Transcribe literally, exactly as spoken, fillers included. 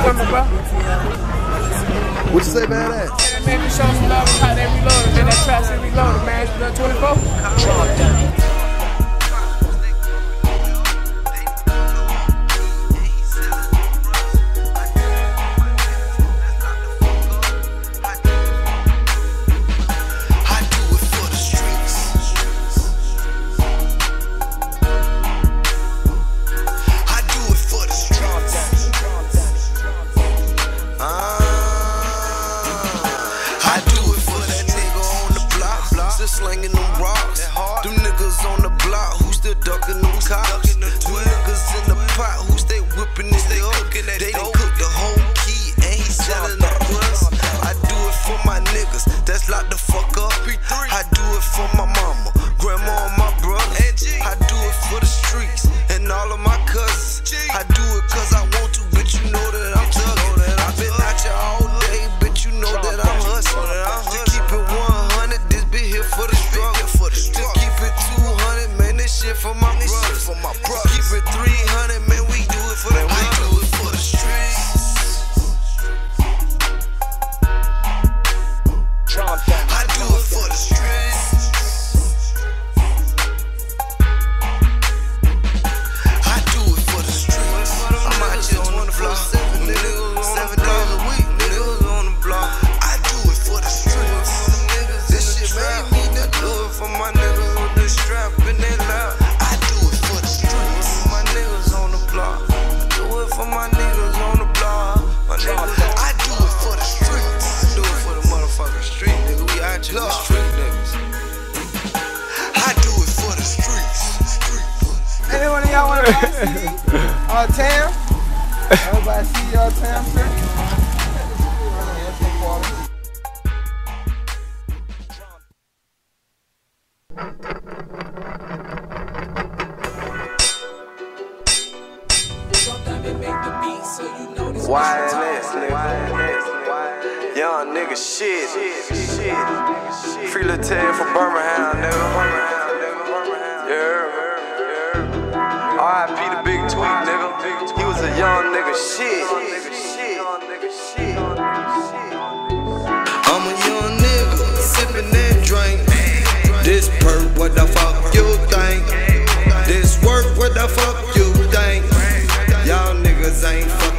women, bro. What you say, badass? Yeah, man, just show some love and how they reloaded, man. That trap shit reloaded, man. It's blood twenty-four. Slinging them rocks, them niggas on the block who still ducking them cops. Them niggas in the pot who stay whipping it up. They done cooked the whole key and he selling the crust. I do it for my niggas that's locked the fuck up. I do it for my mama, grandma, and my brother. I do it for the streets and all of my cousins. I do it cause I want to, bitch. You know that I'm tugging. I've been out here all day, bitch. You know that I'm hustling. To keep it one hundred, this bitch here for the struggle. To keep it two hundred, man, this shit for my brothers. To keep it three hundred, man, we do it for the we do it for the streets. I do it for the streets. I do it for the streets. I'm out here on the block, seven niggas, seven days a week, niggas on the block. I do it for the streets. This shit made me to do it for my niggas with the strap in their lap. I do it for the streets. My niggas on the block. I do it for my niggas on the block. My niggas. I do it for the streets. I do it for the motherfucking street, nigga. We out here with street niggas. I do it for the streets. Any one of y'all want to see uh, Tam? Everybody see y'all Tam, sir? Y N S, nigga. Young nigga shit. Free Lil Ted from Birmingham, nigga. Yeah. R I P the Big Tweet, nigga. He was a young nigga shit. I'm a young nigga sipping that drink. This perk, what the fuck you think? This work, what the fuck you think? Y'all niggas ain't fucking.